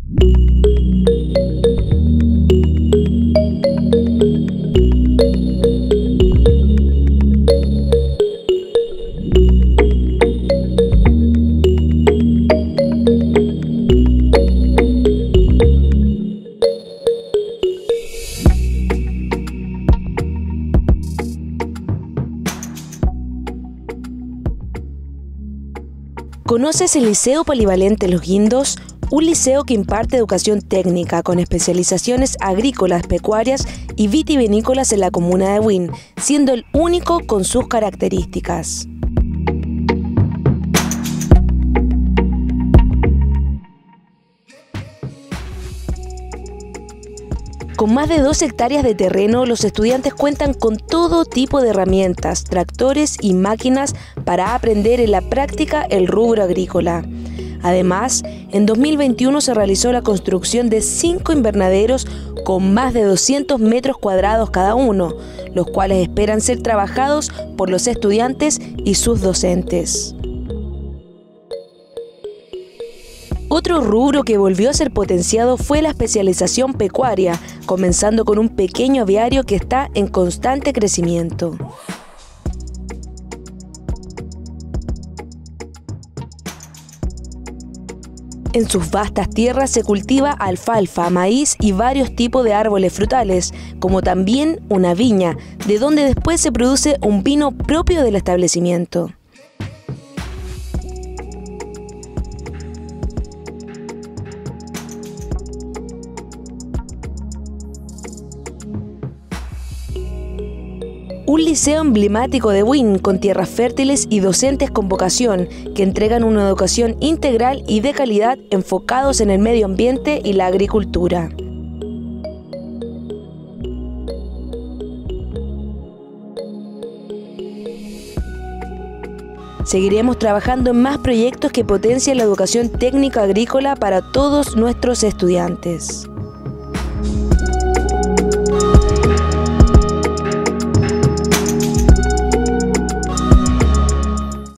¿Conoces el Liceo Polivalente Los Guindos? Un liceo que imparte educación técnica con especializaciones agrícolas, pecuarias y vitivinícolas en la comuna de Buin, siendo el único con sus características. Con más de 2 hectáreas de terreno, los estudiantes cuentan con todo tipo de herramientas, tractores y máquinas para aprender en la práctica el rubro agrícola. Además, en 2021 se realizó la construcción de 5 invernaderos con más de 200 metros cuadrados cada uno, los cuales esperan ser trabajados por los estudiantes y sus docentes. Otro rubro que volvió a ser potenciado fue la especialización pecuaria, comenzando con un pequeño aviario que está en constante crecimiento. En sus vastas tierras se cultiva alfalfa, maíz y varios tipos de árboles frutales, como también una viña, de donde después se produce un vino propio del establecimiento. Un liceo emblemático de Buin, con tierras fértiles y docentes con vocación, que entregan una educación integral y de calidad enfocados en el medio ambiente y la agricultura. Seguiremos trabajando en más proyectos que potencien la educación técnica agrícola para todos nuestros estudiantes.